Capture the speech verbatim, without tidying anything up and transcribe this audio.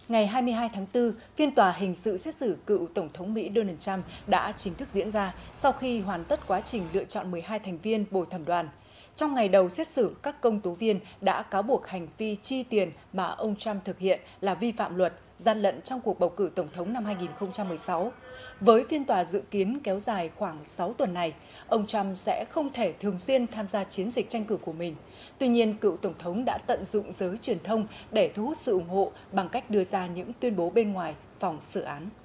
Ngày hai mươi hai tháng tư, phiên tòa hình sự xét xử cựu Tổng thống Mỹ Donald Trump đã chính thức diễn ra sau khi hoàn tất quá trình lựa chọn mười hai thành viên bồi thẩm đoàn. Trong ngày đầu xét xử, các công tố viên đã cáo buộc hành vi chi tiền mà ông Trump thực hiện là vi phạm luật, gian lận trong cuộc bầu cử Tổng thống năm hai nghìn không trăm mười sáu. Với phiên tòa dự kiến kéo dài khoảng sáu tuần này, ông Trump sẽ không thể thường xuyên tham gia chiến dịch tranh cử của mình. Tuy nhiên, cựu Tổng thống đã tận dụng giới truyền thông để thu hút sự ủng hộ bằng cách đưa ra những tuyên bố bên ngoài phòng xử án.